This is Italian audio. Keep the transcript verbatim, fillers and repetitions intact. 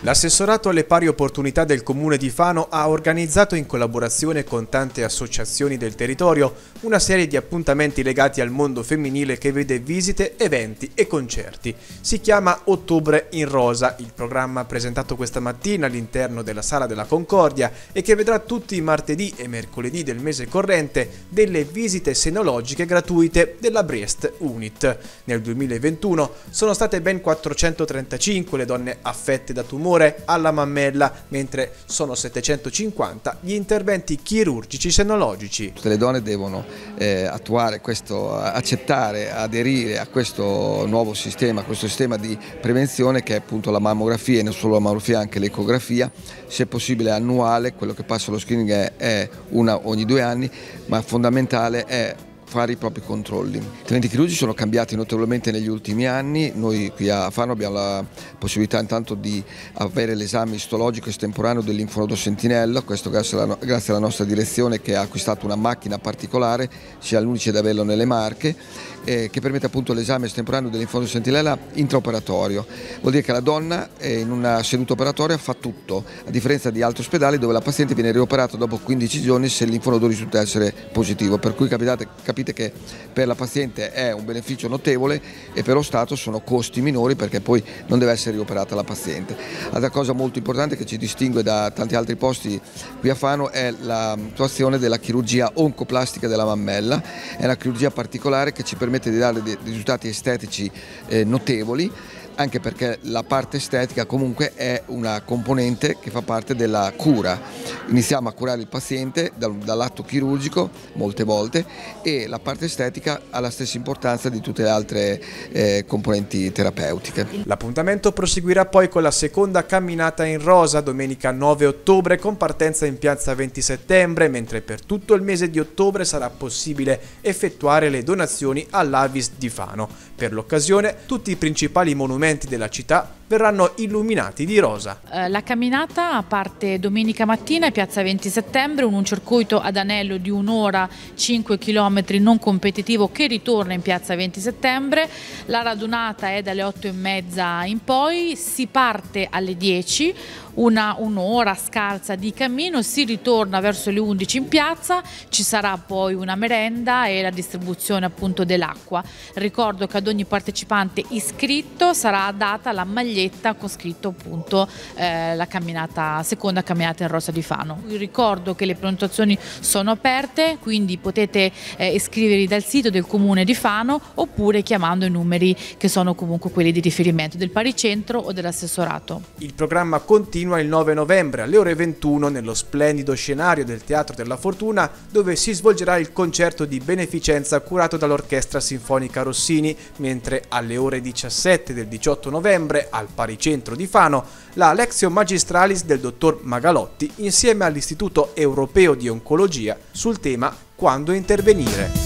L'assessorato alle pari opportunità del Comune di Fano ha organizzato in collaborazione con tante associazioni del territorio una serie di appuntamenti legati al mondo femminile che vede visite, eventi e concerti. Si chiama Ottobre in Rosa, il programma presentato questa mattina all'interno della Sala della Concordia e che vedrà tutti i martedì e mercoledì del mese corrente delle visite senologiche gratuite della Breast Unit. Nel duemilaventuno sono state ben quattrocentotrentacinque le donne affette da tumore alla mammella, mentre sono settecentocinquanta gli interventi chirurgici senologici. Tutte le donne devono eh, attuare questo, accettare, aderire a questo nuovo sistema, a questo sistema di prevenzione che è appunto la mammografia, e non solo la mammografia, anche l'ecografia, se possibile annuale. Quello che passa allo screening è, è una ogni due anni, ma fondamentale è fare i propri controlli. I trattamenti chirurgici sono cambiati notevolmente negli ultimi anni. Noi qui a Fano abbiamo la possibilità intanto di avere l'esame istologico estemporaneo del linfonodo sentinella, questo grazie alla, grazie alla nostra direzione che ha acquistato una macchina particolare, sia l'unice ad averlo nelle Marche, eh, che permette appunto l'esame estemporaneo del linfonodo sentinella intraoperatorio. Vuol dire che la donna eh, in una seduta operatoria fa tutto, a differenza di altri ospedali dove la paziente viene rioperata dopo quindici giorni se il linfonodo risulta essere positivo, per cui capitate, capite che per la paziente è un beneficio notevole e per lo Stato sono costi minori perché poi non deve essere rioperata la paziente. Altra cosa molto importante che ci distingue da tanti altri posti qui a Fano è l'attuazione della chirurgia oncoplastica della mammella. È una chirurgia particolare che ci permette di dare dei risultati estetici eh, notevoli, anche perché la parte estetica comunque è una componente che fa parte della cura. Iniziamo a curare il paziente dall'atto chirurgico molte volte e la parte estetica ha la stessa importanza di tutte le altre eh, componenti terapeutiche. L'appuntamento proseguirà poi con la seconda camminata in rosa domenica nove ottobre con partenza in piazza venti settembre, mentre per tutto il mese di ottobre sarà possibile effettuare le donazioni all'A V I S di Fano. Per l'occasione tutti i principali monumenti della città verranno illuminati di rosa. La camminata parte domenica mattina in piazza venti settembre, un circuito ad anello di un'ora, cinque chilometri non competitivo che ritorna in piazza venti settembre. La radunata è dalle otto e mezza in poi, si parte alle dieci, una un'ora scarsa di cammino, si ritorna verso le undici in piazza, ci sarà poi una merenda e la distribuzione appunto dell'acqua. Ricordo che ad ogni partecipante iscritto sarà data la maglietta con scritto appunto eh, la camminata, seconda camminata in rosa di Fano. Vi ricordo che le prenotazioni sono aperte, quindi potete eh, iscrivervi dal sito del Comune di Fano oppure chiamando i numeri che sono comunque quelli di riferimento del Paricentro o dell'assessorato. Il programma continua il nove novembre alle ore ventuno nello splendido scenario del Teatro della Fortuna, dove si svolgerà il concerto di beneficenza curato dall'Orchestra Sinfonica Rossini, mentre alle ore diciassette del diciotto novembre al Paricentro di Fano la Lectio Magistralis del dottor Magalotti insieme all'Istituto Europeo di Oncologia sul tema Quando intervenire.